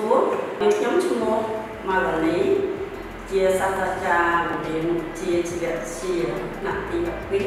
ួរខ្ញុំឈ្មោះម៉ៅឡានីជាសាស្ត្រាចារ្យរៀនជាជីវវិទ្យាថ្នាក់ទី12ទី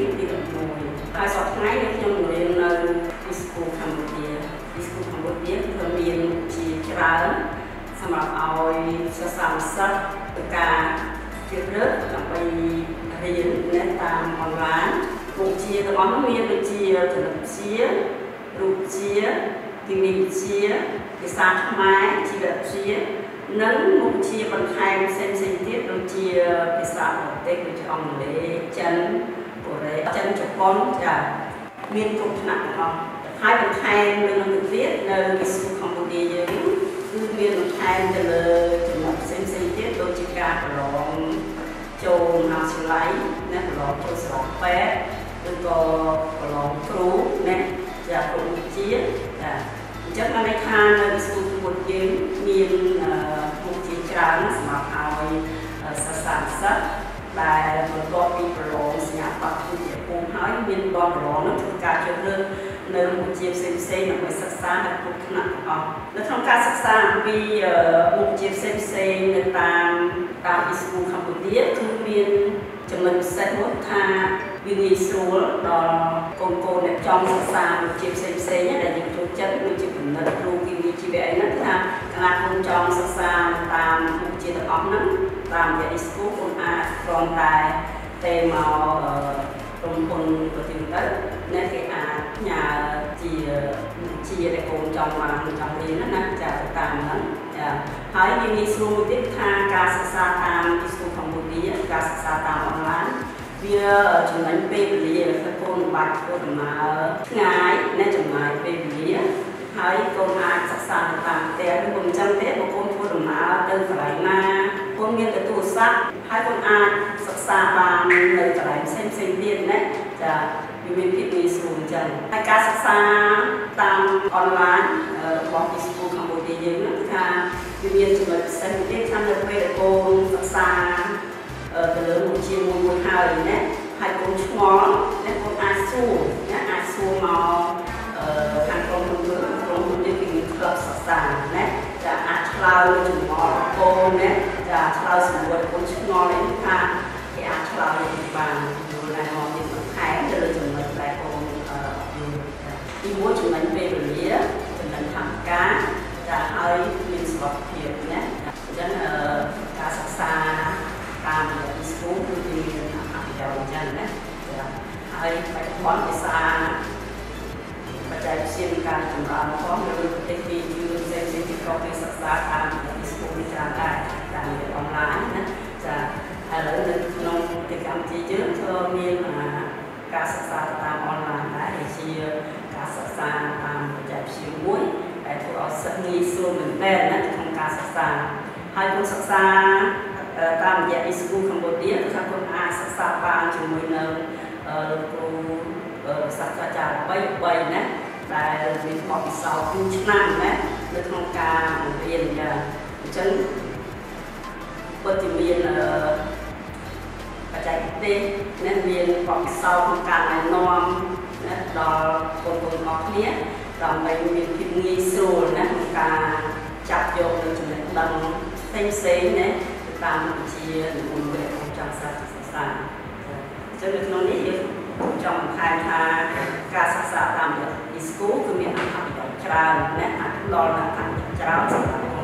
11ហើយសប្តាហ៍ខ្ញុំរៀននៅទីស្គូលកម្ពុជាគឺមានជាច្រើនសម្រាប់ឲ្យសិស្សានុសិស្សធ្វើការជ្រើសរើសដើម្បីរៀនតាមអនឡាញមុខវិជ្ជាទាំងអស់នោះមានដូចជាគណិតវិទ្យារូបវិទ្យាគីមីវិទ្យាភាសាខ្មែរជីវវិទ្យានិងមុខវិជ្ជាបន្ថែមផ្សេងៗទៀតដូចជាភាសាបរទេសដូចជាអង់គ្លេសចិនកូរ៉េចិនជប៉ុនចាមានគ្រប់ថ្នាក់ទាំងអស់ហើយបន្ថែមលើនឹងទៀតនៅវិទ្យាកម្ពុជាយើងគឺមានបន្ថែមទៅលើចំណុចផ្សេងៗទៀតដូចជាការប្រឡងចូលមហាវិទ្យាល័យនិងប្រឡងចូលសាលាពេទ្យឬក៏ប្រឡងគ្រូណាជាគ្រូវិទ្យាចាអញ្ចឹងបានន័យថានៅវិទ្យាកម្ពុជាយើងមានមុខវិជ្ជាច្រើនសម្រាប់ឲ្យសិស្សានុសិស្សដែលបន្ទាប់ពីប្រឡងសញ្ញាបត្រវិទ្យាភូមិហើយមានប្រឡងនោះធ្វើការជ្រើសរើសនៅមុខវិជ្ជាផ្សេងៗដើម្បីសិក្សានៅគ្រប់ថ្នាក់ទាំងអស់នៅក្នុងការសិក្សាអំពីមុខវិជ្ជាផ្សេងៗនៅតាមវិទ្យាកម្ពុជាគឺមានចំណុចពិសេសមួយថាវាងាយស្រួលដល់កូនៗអ្នកចង់សិក្សាមុខវិជ្ជាផ្សេងៗដែលយើងចូលចិត្តដូចជាគណិតគ្រូគីមីជីវៈអីហ្នឹងថាកណាត់កូនចង់សិក្សាតាមមុខវិជ្ជាទាំងអស់ហ្នឹងតាមរយៈ e-school កូនអាចគ្រាន់តែទៅមកក្រុមហ៊ុនប្រទេសទៅអ្នកគេអាចផ្ញើជាដែលកូនចង់បានចង់រៀនណាចាទៅតាមហ្នឹងចាហើយវាងាយស្រួលមួយទៀតថាការសិក្សាតាមវិទ្យាកម្ពុជាការសិក្សាតាមអនឡាញវាចំណេញពេលវេលាទៅកូនបាច់ធ្វើដំណើរឆ្ងាយនិងចំណាយពេលវេលាហើយកូនអាចសិក្សាតាមផ្ទះឬក៏មិនចឹងទេបើកូនធ្វើដំណើរទៅកន្លែងណាកូនមានទូរស័ព្ទហើយកូនអាចសិក្សាបាននៅកន្លែងផ្សេងៗទៀតណាចាវាមានភាពងាយស្រួលអញ្ចឹងហើយការសិក្សាតាមអនឡាញរបស់វិទ្យាកម្ពុជាយើងគឺថាវាមានចំណុចពិសេសទៀតថានៅពេលដែលកូនសិក្សាទៅលើមុខវិជ្ជាមួយហើយណាហើយកូនឆ្ងល់ណាកូនអាចសួរណាអាចសួរមកខាងក្រុមហ៊ុនយើងគឺមានក្លឹបសិក្សាណាចាអាចឆ្លើយចំហកូនណាចាឆ្លើយសំណួរកូនឆ្ងល់នេះថាគេអាចឆ្លើយបានយល់ដែរមកមានបន្ថែមទៅលើចំណុចដែលកូនទីមួយចំណេញពេលវេលាចំណេញថវិកាចាហើយមានសុខភាពណាអញ្ចឹងការសិក្សាតាមរយៈ e-school គឺមានអត្ថប្រយោជន៍អញ្ចឹងណាហើយបច្ចុប្បន្នភាសាបច្ចេកវិទ្យាមានការចម្រើនផងនៅប្រទេសទីជួយផ្សេងៗទីក៏គេសិក្សាតាមរយៈ e-school នេះច្រើនដែរតាមរយៈអនឡាញណាចាឥឡូវនៅក្នុងប្រទេសកម្ពុជាយើងក៏មានការសិក្សាតាមអនឡាញដែរដូចជាការសិក្សាតាមបច្ចេកវិទ្យាមួយដែលធ្វើឲ្យសិស្សងាយស្រួលមែនទែនណាក្នុងការសិក្សាហើយគុណសិក្សាតាមរយៈ e-school កម្ពុជាគឺថាគុណអាចសិក្សាបានជាមួយនឹងលោកគ្រូសាស្ត្រាចារ្យ3ណាដែលមានបទពិសោធន៍2ឆ្នាំណានៅក្នុងការបង្រៀនចាអញ្ចឹងពិតជាមានបច្ចេកទេសណាមានបទពិសោធន៍ក្នុងការណែនាំណាដល់កូនៗរបស់គ្នាដើម្បីមានភាពងាយស្រួលណាក្នុងការចាប់យកនៅចំណេះដឹងផ្សេងៗណាតាមវិជ្ជានិមន្តដែលខ្ញុំចង់សិក្សាអញ្ចឹងនៅក្នុងនេះយើងចង់បន្ថែមថាការសិក្សាតាមរយៈ e-school គឺមានអត្ថប្រយោជន៍ច្រើនណាស់អាចផ្ដល់នូវអត្ថប្រយោជន៍ច្រើនសម្រាប់